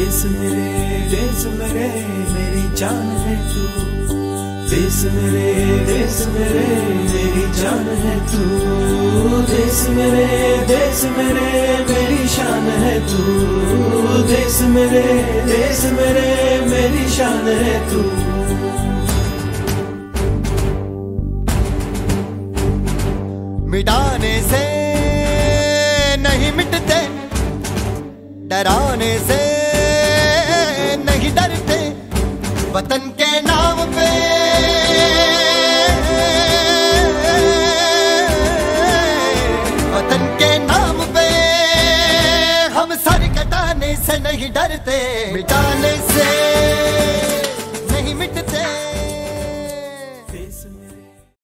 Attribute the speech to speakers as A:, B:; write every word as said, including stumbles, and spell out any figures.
A: देश मेरे देश मेरे मेरी जान है तू, देश मेरे देश मेरे मेरी जान है तू, देश मेरे देश मेरे मेरी शान है तू, देश मेरे देश मेरे मेरी शान है तू।
B: मिटाने से नहीं मिटते, डराने से नहीं डरते, वतन के नाम पे वतन के नाम पे हम सर कटाने से नहीं डरते, मिटाने से